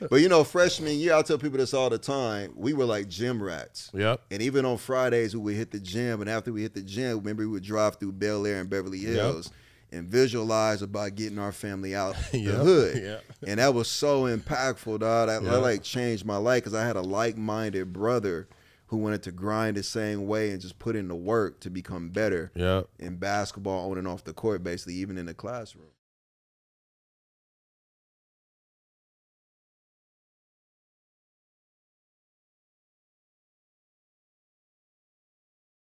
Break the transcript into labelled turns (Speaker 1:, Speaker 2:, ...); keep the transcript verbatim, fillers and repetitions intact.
Speaker 1: But, you know, freshman year, I tell people this all the time, we were like gym rats.
Speaker 2: Yep.
Speaker 1: And even on Fridays, we would hit the gym. And after we hit the gym, remember, we would drive through Bel Air and Beverly Hills. Yep. And visualize about getting our family out
Speaker 2: yep.
Speaker 1: the hood.
Speaker 2: Yep.
Speaker 1: And that was so impactful, dog. That,
Speaker 2: yep.
Speaker 1: that like changed my life because I had a like-minded brother who wanted to grind the same way and just put in the work to become better
Speaker 2: yep.
Speaker 1: in basketball on and off the court, basically, even in the classroom.